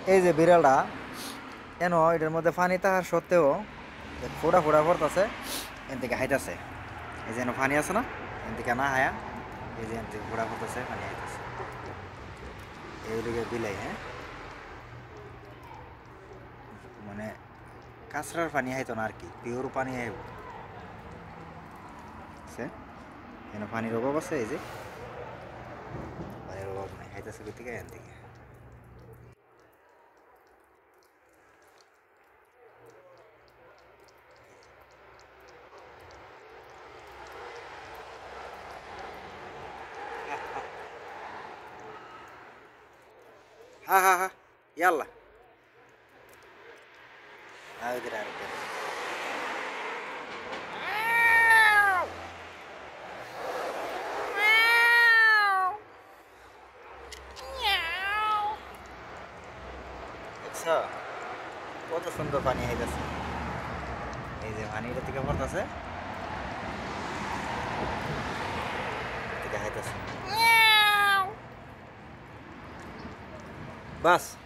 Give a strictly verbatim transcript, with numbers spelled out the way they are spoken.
এই যে বিড়ালটা কেন এটার মধ্যে পানি থাকার সত্ত্বেও ফোড়া ফোড়া পড়তেছে, এন থেকে হাইতাছে। এই যে পানি আছে না, এন থেকে না হায়া, এই যে এন থেকে ফোড়া পড়তেছে, পানি হাইতাছে। এইদিকে বিলাই, হ্যাঁ, মানে কাঁচরার পানি হাইতো না আর কি, পিওর পানি হাইব। কেন পানির অভাব আছে, এই যে পানির অভাব নাই, হাইতাছে কই থেকে, এন থেকে। হা হা হা, ইয়াল্লা, আগে আরেকটা। দেখছো কত সুন্দর পানি হইতেছে, এই যে পানিটা থেকে পড়তেছে, থেকে হাইতেছে। বাস।